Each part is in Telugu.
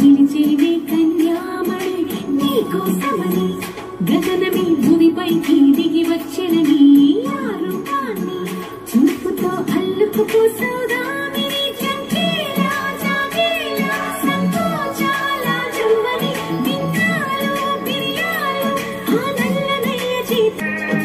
నిలిచేనే కన్యామణి నీకోసమని గగనమే భూమిపైకి దిగి వచ్చినని ఆ రూపాన్ని చూపుతో అల్లుకుపో సౌదామిని చంకేలా జాగేలా సంకోచాల జవ్వని బింకాలు బిరియాలు ఆ నల్లనయ్య జీత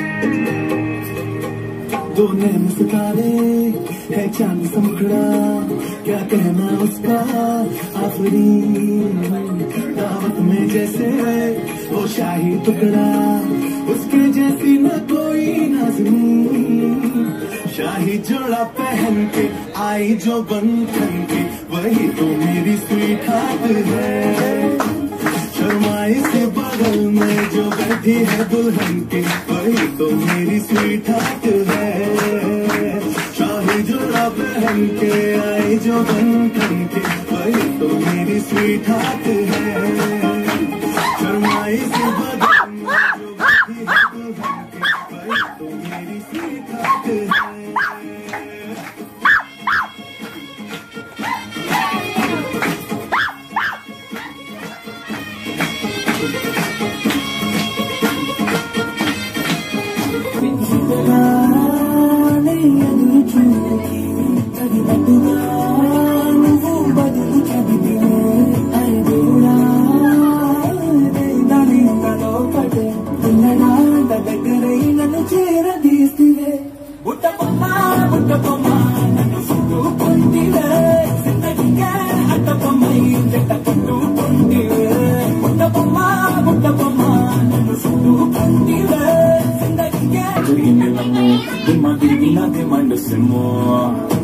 दो नैन सितारे है चांद समखड़ा क्या कहना उसका आखिरी दावत में जैसे वो शाही टुकड़ा उसके जैसी न कोई नाज़नीन शाही जोड़ा पहन के आई जो बन ठन के वही तो मेरी स्वीट हार्ट है शर्माई से बगल में जो बैठी है दुल्हन के वही तो मेरी स्वीट हार्ट है शाही जोड़ा पहन के आई जो बन ठन के वही तो मेरी स्वीट हार्ट है शर्माई से बगल में जो बैठी है दुल्हन के वही तो मेरी स्वीट हार्ट है Dime el amor, de Madrid, de Mando,